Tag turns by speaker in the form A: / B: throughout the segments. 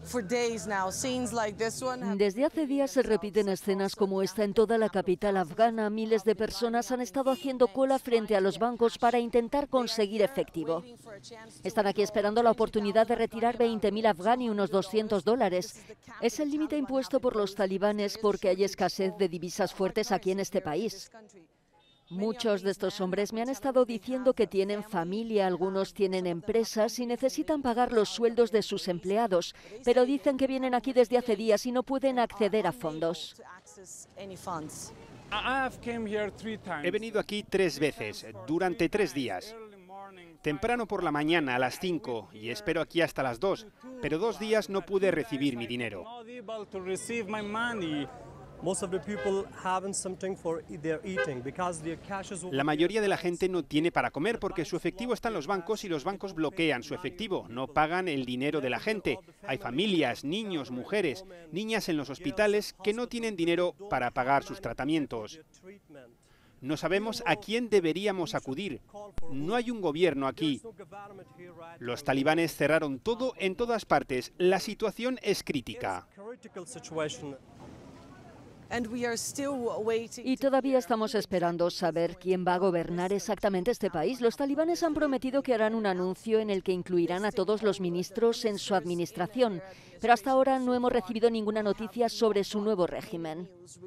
A: Desde hace días se repiten escenas como esta en toda la capital afgana. Miles de personas han estado haciendo cola frente a los bancos para intentar conseguir efectivo. Están aquí esperando la oportunidad de retirar 20.000 afganí, unos $200. Es el límite impuesto por los talibanes porque hay escasez de divisas fuertes aquí en este país. Muchos de estos hombres me han estado diciendo que tienen familia, algunos tienen empresas y necesitan pagar los sueldos de sus empleados, pero dicen que vienen aquí desde hace días y no pueden acceder a fondos.
B: He venido aquí 3 veces, durante 3 días. Temprano por la mañana a las 5 y espero aquí hasta las 2, pero 2 días no pude recibir mi dinero. La mayoría de la gente no tiene para comer porque su efectivo está en los bancos y los bancos bloquean su efectivo, no pagan el dinero de la gente. Hay familias, niños, mujeres, niñas en los hospitales que no tienen dinero para pagar sus tratamientos. No sabemos a quién deberíamos acudir. No hay un gobierno aquí. Los talibanes cerraron todo en todas partes. La situación es crítica.
A: Y todavía estamos esperando saber quién va a gobernar exactamente este país. Los talibanes han prometido que harán un anuncio en el que incluirán a todos los ministros en su administración, pero hasta ahora no hemos recibido ninguna noticia sobre su nuevo régimen.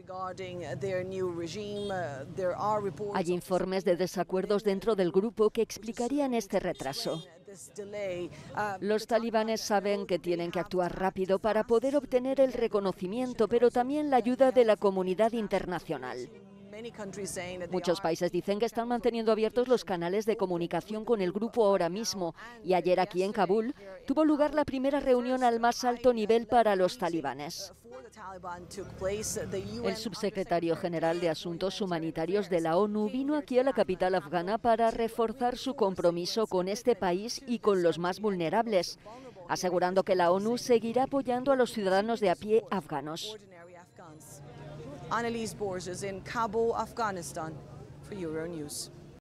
A: Hay informes de desacuerdos dentro del grupo que explicarían este retraso. Los talibanes saben que tienen que actuar rápido para poder obtener el reconocimiento, pero también la ayuda de la comunidad internacional. Muchos países dicen que están manteniendo abiertos los canales de comunicación con el grupo ahora mismo, y ayer aquí en Kabul tuvo lugar la primera reunión al más alto nivel para los talibanes. El subsecretario general de Asuntos Humanitarios de la ONU vino aquí a la capital afgana para reforzar su compromiso con este país y con los más vulnerables, asegurando que la ONU seguirá apoyando a los ciudadanos de a pie afganos.
C: Annalise Borges in Kabul, Afghanistan, for Euronews.